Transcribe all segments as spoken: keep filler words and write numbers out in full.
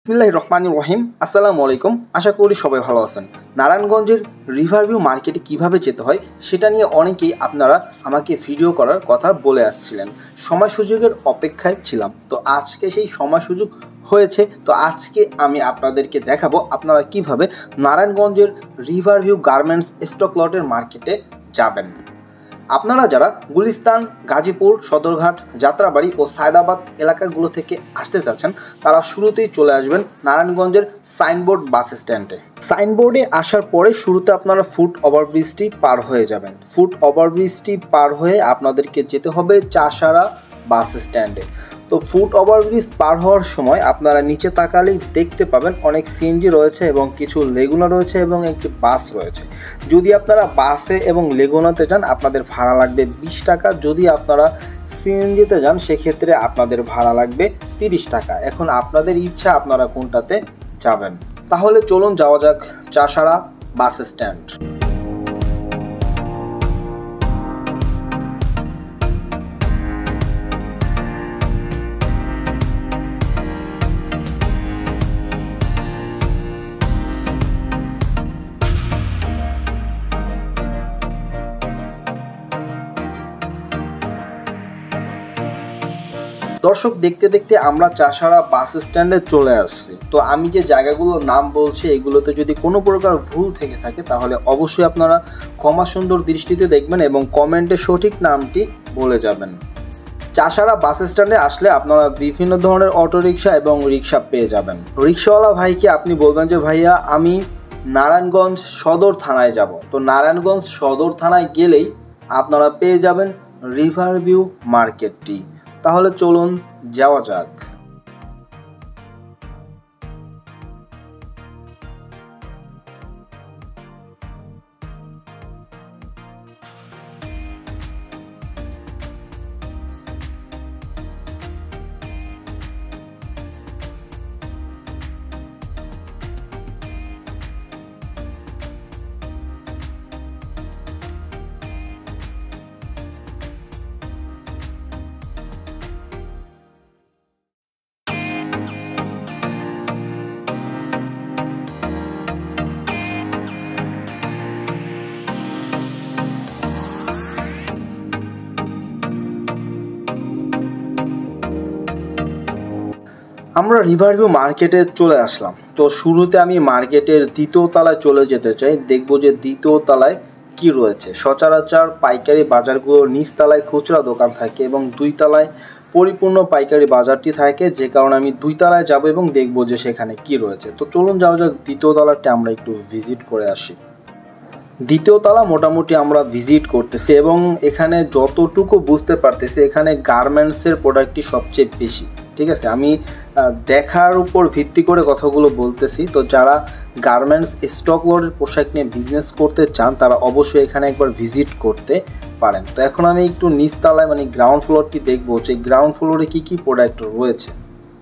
বিসমিল্লাহির রহমানির রহিম। আসসালামু আলাইকুম। আশা করি সবাই ভালো আছেন। নারায়ণগঞ্জের রিভারভিউ মার্কেটে কিভাবে যেতে হয় সেটা নিয়ে অনেকেই আপনারা আমাকে ভিডিও করার কথা বলে আসছিলেন। সময় সুযোগের অপেক্ষায় ছিলাম, তো আজকে সেই সময় সুযোগ হয়েছে। তো আজকে আমি আপনাদেরকে দেখাবো আপনারা কিভাবে নারায়ণগঞ্জের রিভারভিউ গার্মেন্টস স্টক লটের মার্কেটে যাবেন। আপনারা যারা গুলিস্তান, গাজীপুর, সদরঘাট, যাত্রাবাড়ি ও সায়দাবাদ এলাকাগুলো থেকে আসতে চাচ্ছেন তারা শুরুতেই চলে আসবেন নারায়ণগঞ্জের সাইনবোর্ড বাস স্ট্যান্ডে। সাইনবোর্ডে আসার পরে শুরুতে আপনারা ফুট ওভারব্রিজটি পার হয়ে যাবেন। ফুট ওভারব্রিজটি পার হয়ে আপনাদেরকে যেতে হবে চাষারা বাস স্ট্যান্ডে। তো ফুট ওভারব্রিজ পার হওয়ার সময় আপনারা নিচে তাকালেই দেখতে পাবেন অনেক সিএনজি রয়েছে এবং কিছু লেগুনা রয়েছে এবং একটি বাস রয়েছে। যদি আপনারা বাসে এবং লেগুনাতে যান আপনাদের ভাড়া লাগবে বিশ টাকা। যদি আপনারা সিএনজিতে যান সেক্ষেত্রে আপনাদের ভাড়া লাগবে তিরিশ টাকা। এখন আপনাদের ইচ্ছা আপনারা কোনটাতে যাবেন। তাহলে চলুন যাওয়া যাক চাষারা বাস স্ট্যান্ড। দর্শক, দেখতে দেখতে আমরা চাষারা বাস স্ট্যান্ডে চলে আসছি। তো আমি যে জায়গাগুলোর নাম বলছি এগুলোতে যদি কোনো প্রকার ভুল থেকে থাকে তাহলে অবশ্যই আপনারা ক্ষমা সুন্দর দৃষ্টিতে দেখবেন এবং কমেন্টে সঠিক নামটি বলে যাবেন। চাষারা বাস স্ট্যান্ডে আসলে আপনারা বিভিন্ন ধরনের অটোরিকশা এবং রিক্সা পেয়ে যাবেন। রিক্সাওয়ালা ভাইকে আপনি বলবেন যে ভাইয়া আমি নারায়ণগঞ্জ সদর থানায় যাব। তো নারায়ণগঞ্জ সদর থানায় গেলেই আপনারা পেয়ে যাবেন রিভারভিউ মার্কেটটি। তাহলে চলুন যাওয়া যাক। আমরা রিভারভিউ মার্কেটে চলে আসলাম। তো শুরুতে আমি মার্কেটের দ্বিতীয় তলায় চলে যেতে চাই, দেখবো যে দ্বিতীয় তলায় কি রয়েছে। সচরাচর পাইকারি বাজারগুলোর নিচতলায় খুচরা দোকান থাকে এবং দুই তলায় পরিপূর্ণ পাইকারি বাজারটি থাকে, যে কারণে আমি দুই তলায় যাব এবং দেখবো যে সেখানে কি রয়েছে। তো চলুন যাওয়া যাক দ্বিতীয় তলাটা আমরা একটু ভিজিট করে আসি। দ্বিতীয় তলা মোটামুটি আমরা ভিজিট করতেছি এবং এখানে যতটুকু বুঝতে পারতেছি এখানে গার্মেন্টসের প্রোডাক্টটি সবচেয়ে বেশি। ঠিক আছে, আমি দেখার উপর ভিত্তি করে কথাগুলো বলতেছি। তো যারা গার্মেন্টস স্টক লটের পোশাক নিয়ে বিজনেস করতে চান তারা অবশ্যই এখানে একবার ভিজিট করতে পারেন। তো এখন আমি একটু নিচতলায় মানে গ্রাউন্ড ফ্লোরটি দেখবো যে গ্রাউন্ড ফ্লোরে কী কী প্রোডাক্ট রয়েছে।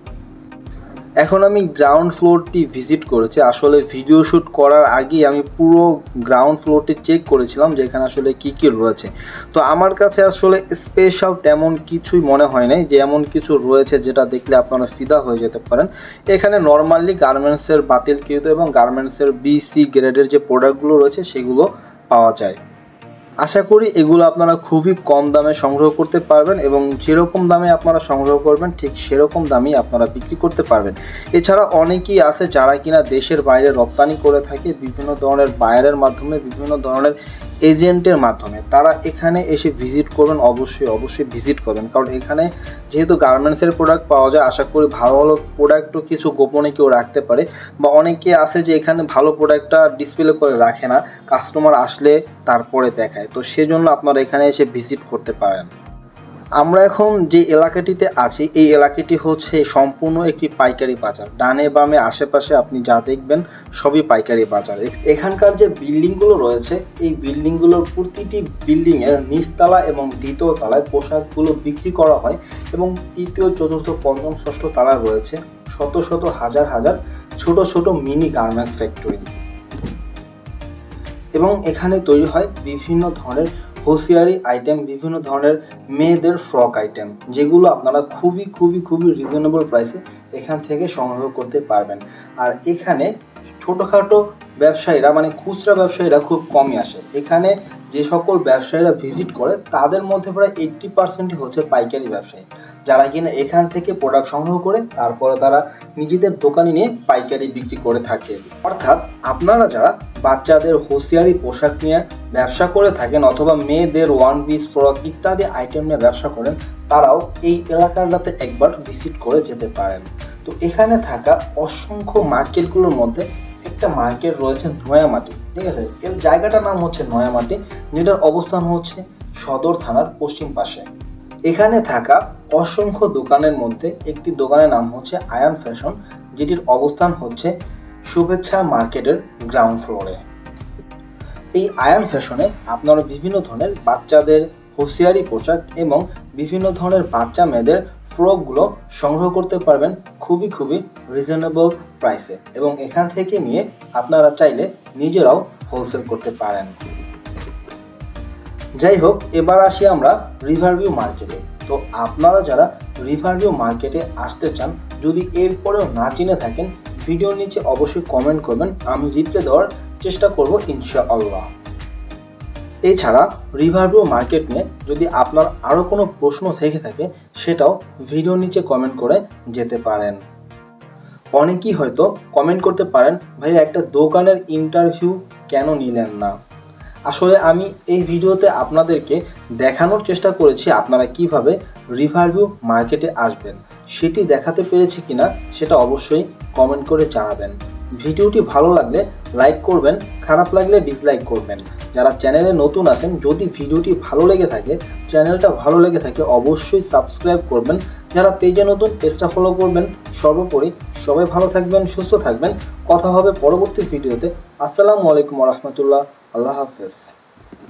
এখন আমি গ্রাউন্ড ফ্লোরটি ভিজিট করেছি। আসলে ভিডিও শ্যুট করার আগেই আমি পুরো গ্রাউন্ড ফ্লোরটি চেক করেছিলাম যে এখানে আসলে কী কী রয়েছে। তো আমার কাছে আসলে স্পেশাল তেমন কিছুই মনে হয় নাই যে এমন কিছু রয়েছে যেটা দেখলে আপনারা ফিদা হয়ে যেতে পারেন। এখানে নর্মালি গার্মেন্টসের বাতিলকৃত এবং গার্মেন্টসের বি সি গ্রেডের যে প্রোডাক্টগুলো রয়েছে সেগুলো পাওয়া যায়। আশা করি এগুলো আপনারা খুবই কম দামে সংগ্রহ করতে পারবেন এবং যেরকম দামে আপনারা সংগ্রহ করবেন ঠিক সেরকম দামেই আপনারা বিক্রি করতে পারবেন। এছাড়া অনেকেই আছে যারা কিনা দেশের বাইরে রপ্তানি করে থাকে বিভিন্ন ধরনের বায়ারের মাধ্যমে, বিভিন্ন ধরনের এজেন্টের মাধ্যমে। তারা এখানে এসে ভিজিট করবেন, অবশ্যই অবশ্যই ভিজিট করবেন, কারণ এখানে যেহেতু গার্মেন্টসের প্রোডাক্ট পাওয়া যায় আশা করি ভালো ভালো প্রোডাক্টও কিছু গোপনে কেউ রাখতে পারে, বা অনেকে আছে যে এখানে ভালো প্রোডাক্টটা ডিসপ্লে করে রাখে না, কাস্টমার আসলে তারপরে দেখায়। তো সেজন্য আপনারা এখানে এসে ভিজিট করতে পারেন। আমরা এখন যে এলাকাটিতে আছি এই এলাকাটি হচ্ছে সম্পূর্ণ একটি পাইকারি বাজার। ডানে বামে আশেপাশে আপনি যা দেখবেন সবই পাইকারি বাজার। এখানকার যে বিল্ডিংগুলো রয়েছে এই বিল্ডিংগুলোর প্রতিটি বিল্ডিংয়ের নিচতলা এবং দ্বিতীয় তলায় পোশাকগুলো বিক্রি করা হয় এবং তৃতীয়, চতুর্থ, পঞ্চম, ষষ্ঠ তলায় রয়েছে শত শত হাজার হাজার ছোট ছোট মিনি গার্মেন্টস ফ্যাক্টরি। এবং এখানে তৈরি হয় বিভিন্ন ধরনের হোসিয়ারি আইটেম, বিভিন্ন ধরনের মেয়েদের ফ্রক আইটেম, যেগুলো আপনারা খুবই খুবই খুবই রিজনেবল প্রাইসে এখান থেকে সংগ্রহ করতে পারবেন। আর এখানে ছোটোখাটো ব্যবসায়ীরা মানে খুচরা ব্যবসায়ীরা খুব কমই আসে। এখানে যে সকল ব্যবসায়ীরা ভিজিট করে তাদের মধ্যে প্রায় এইট্টি পার্সেন্টই হচ্ছে পাইকারি ব্যবসায়ী, যারা কিনা এখান থেকে প্রোডাক্ট সংগ্রহ করে তারপরে তারা নিজেদের দোকানে নিয়ে পাইকারি বিক্রি করে থাকে। অর্থাৎ আপনারা যারা বাচ্চাদের হোসিয়ারি পোশাক নিয়ে ব্যবসা করে থাকেন অথবা মেয়েদের ওয়ান পিস, ফ্রক ইত্যাদি আইটেম নিয়ে ব্যবসা করেন, তারাও এই এলাকাটাতে একবার ভিজিট করে যেতে পারেন। তো এখানে থাকা অসংখ্য মার্কেটগুলোর মধ্যে একটা মার্কেট রয়েছে নয়ামাটি, ঠিক আছে। এর জায়গাটার নাম হচ্ছে নয়ামাটি, যেটার অবস্থান হচ্ছে সদর থানার পশ্চিম পাশে। এখানে থাকা অসংখ্য দোকানের মধ্যে একটি দোকানের নাম হচ্ছে আয়ান ফ্যাশন, যেটির অবস্থান হচ্ছে শুভেচ্ছা মার্কেটের গ্রাউন্ড ফ্লোরে। এই আয়ান ফ্যাশনে আপনারা বিভিন্ন ধরনের বাচ্চাদের হোসিয়ারি পোশাক এবং বিভিন্ন ধরনের বাচ্চা মেয়েদের ফ্রকগুলো সংগ্রহ করতে পারবেন খুবই খুবই রিজনেবল প্রাইসে, এবং এখান থেকে নিয়ে আপনারা চাইলে নিজেরাও হোলসেল করতে পারেন। যাই হোক, এবার আসি আমরা রিভারভিউ মার্কেটে। তো আপনারা যারা রিভারভিউ মার্কেটে আসতে চান, যদি এরপরেও না চিনে থাকেন, ভিডিওর নিচে অবশ্যই কমেন্ট করবেন, আমি রিপ্লাই দেওয়ার চেষ্টা করব ইনশাআল্লাহ। এছাড়া রিভারভিউ মার্কেট নিয়ে যদি আপনার আরও কোনো প্রশ্ন থেকে থাকে, সেটাও ভিডিওর নিচে কমেন্ট করে যেতে পারেন। অনেকেই হয়তো কমেন্ট করতে পারেন, ভাই একটা দোকানের ইন্টারভিউ কেন নিলেন না? আসলে আমি এই ভিডিওতে আপনাদেরকে দেখানোর চেষ্টা করেছি আপনারা কিভাবে রিভারভিউ মার্কেটে আসবেন। সেটি দেখাতে পেরেছি কিনা সেটা অবশ্যই কমেন্ট করে জানাবেন। ভিডিওটি ভালো লাগলে লাইক করবেন, খারাপ লাগলে ডিসলাইক করবেন। যারা চ্যানেলে নতুন আছেন, যদি ভিডিওটি ভালো লেগে থাকে, চ্যানেলটা ভালো লেগে থাকে, অবশ্যই সাবস্ক্রাইব করবেন। যারা পেজে নতুন, পেজটা ফলো করবেন। সর্বোপরি সবাই ভালো থাকবেন, সুস্থ থাকবেন। কথা হবে পরবর্তী ভিডিওতে। আসসালামু আলাইকুম ওয়া রাহমাতুল্লাহ। আল্লাহ হাফেজ।